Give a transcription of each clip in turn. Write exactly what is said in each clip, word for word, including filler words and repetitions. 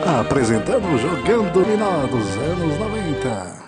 Apresentando Jogando Dominó dos anos noventa.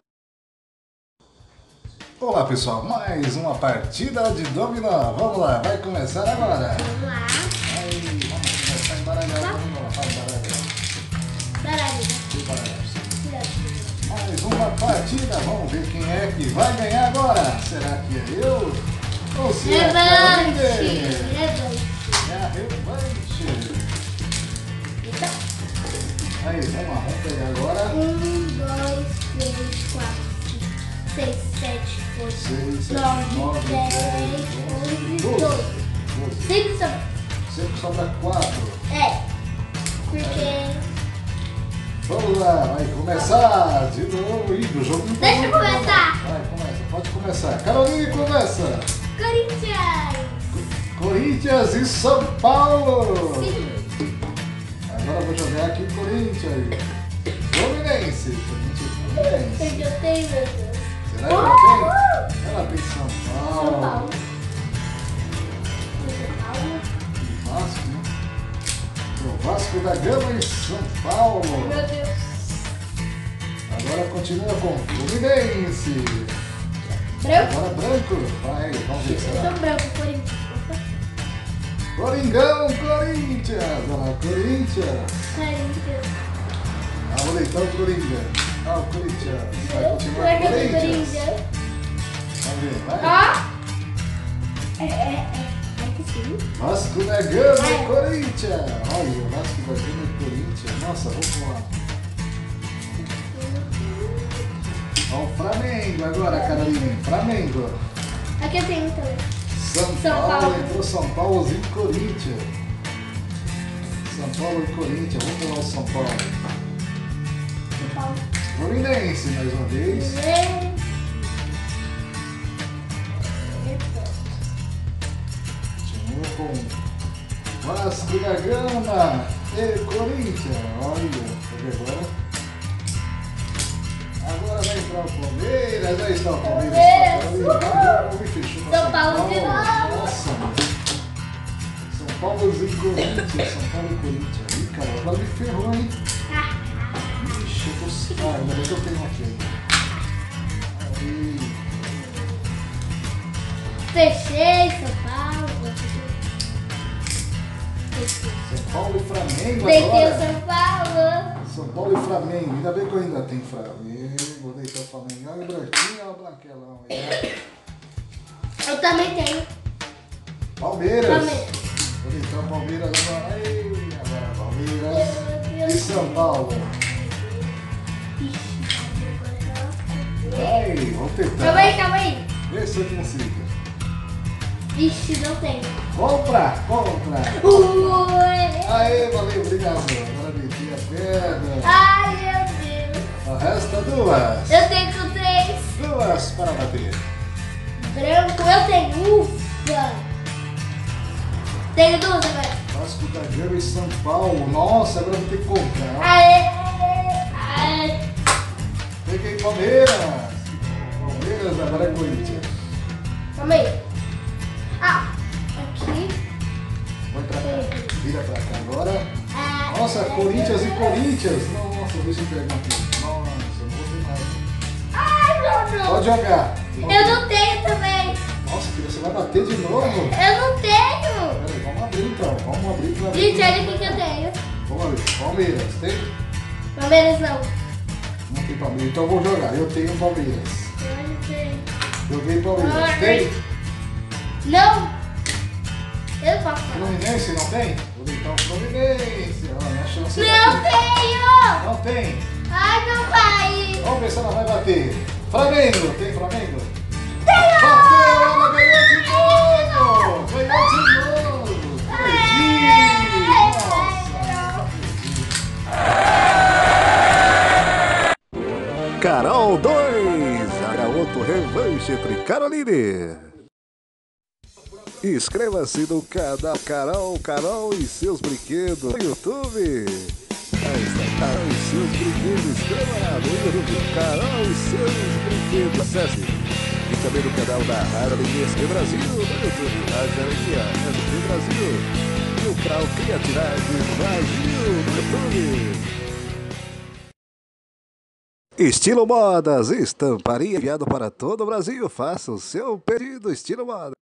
Olá pessoal, mais uma partida de dominó. Vamos lá, vai começar agora. Vamos lá. Aí, vamos começar a embaralhar o dominó. Fala embaralhar. Baralho. Embaralhar. Mais uma partida, vamos ver quem é que vai ganhar agora. Será que é eu? Ou se é a Revanche. Caroline? Revanche. É a revanche. Então, Aí, vamos lá, vamos pegar agora. um, dois, três, quatro, cinco, seis, sete, oito, seis, sete, nove, nove, dez, dez, onze, doze. doze. Cinco sobra. Sempre sobra quatro. É. Porque. Vamos lá, vai começar de novo. Ih, o jogo não tá Deixa eu muito bom. começar. Vai, começa, pode começar. Caroline, começa. Corinthians. Corinthians e São Paulo. Sim. Agora eu vou jogar aqui Corinthians. Fluminense. Corinthians, Fluminense. Porque eu tenho, meu Deus. Será que ela tem? Ela tem São Paulo. São Paulo. São Paulo. Vasco, né? O Vasco da Gama e São Paulo. Meu Deus. Agora continua com Fluminense. Branco. Agora branco. Vai, vamos ver se Eu será. sou branco, Corinthians. Coringão, Corinthians. Olha lá, Corinthians. Corinthians. Ah, vou deitar o Coringão. Ah, o Corinthians. Vai continuar Vai jogar Corinthians. Corinthians. Vamos ver, vai. Ó. É, é, é. É que sim. Vasco da Gama e É. Corinthians. Olha, Vasco da Gama e Corinthians. Nossa, vamos lá. Ó, o Flamengo agora, Caroline. Flamengo. Aqui eu tenho também. São, São Paulo, Paulo. entrou São Paulo e Corinthians. São Paulo e Corinthians. Vamos lá o São Paulo. São Paulo. Fluminense mais uma vez. Continua com Vasco da Gama e Corinthians. Olha, cadê agora? Agora vai entrar o Palmeiras. Aí está o Palmeiras. Palmeiras. Me fechou pra São Paulo de novo. Nossa, mano. São Paulo e Corinthians. São Paulo e Corinthians. Ih, cara, agora me ferrou, hein? Ixi, eu tô... Ah, ainda bem que eu tenho aqui. Aí. Fechei São Paulo. Fechei. São Paulo e Flamengo Deitei o agora. São Paulo. São Paulo e Flamengo. Ainda bem que eu ainda tenho Flamengo. Vou deitar o Flamengo. Olha o branquinho, olha o branquelão. Aí. Eu também tenho. Palmeiras. Palmeiras. Vou deitar o Palmeiras agora. Aí, agora Palmeiras. E São Paulo. Vai, vamos tentar. Calma aí, calma aí. Vê se eu consigo. Vixe, não tem. Compra, compra. Ui. Aê, valeu, obrigado. Agora meti a pedra. Ai, meu Deus. O resto duas. Eu tenho com três. Duas para bater. Branco, eu tenho. Ufa. Tenho duas agora. Vasco da Gama e São Paulo. Nossa, agora vou ter que comprar. Aê, aê. Peguei Palmeiras. Palmeiras, agora é Corinthians. Calma aí. Ah, aqui. Vai pra cá. Vira pra cá agora. Ah, Nossa, Corinthians e Corinthians. Nossa, deixa eu pegar aqui. Nossa, eu não vou ter mais. Ai, não, não. Pode jogar. Eu não tenho também. Nossa, filha, você vai bater de novo? Eu não tenho. Peraí, vamos abrir então. Vamos abrir pra ver. Gente, olha o que que eu tenho. Vamos abrir. Palmeiras, tem? Palmeiras não. Não tem Palmeiras. Então eu vou jogar. Eu tenho Palmeiras. Eu não tenho. Joguei Palmeiras. Ai. Tem? Não. Eu não posso falar. Fluminense não tem? Vou deitar o Fluminense. Olha, minha chance é Não bater. tenho. Não tem? Ai, não vai. Vamos ver se ela vai bater. Flamengo, tem Flamengo? Tenho. Bateu, ela ganhou de novo! Ganhou de novo! Perdi! Nossa! Carol dois! Garoto revanche entre Caroline. Inscreva-se no canal Carol, Carol e seus brinquedos no YouTube. Aí está, Carol e seus brinquedos. Inscreva lá no YouTube, Carol e seus brinquedos. Acesse. E também no canal da Rádio Alegria S P Brasil no YouTube, Rádio Alegria S P Brasil. E o canal Criatividade Brasil no YouTube. Estilo Modas, estamparia enviado para todo o Brasil. Faça o seu pedido, Estilo Modas.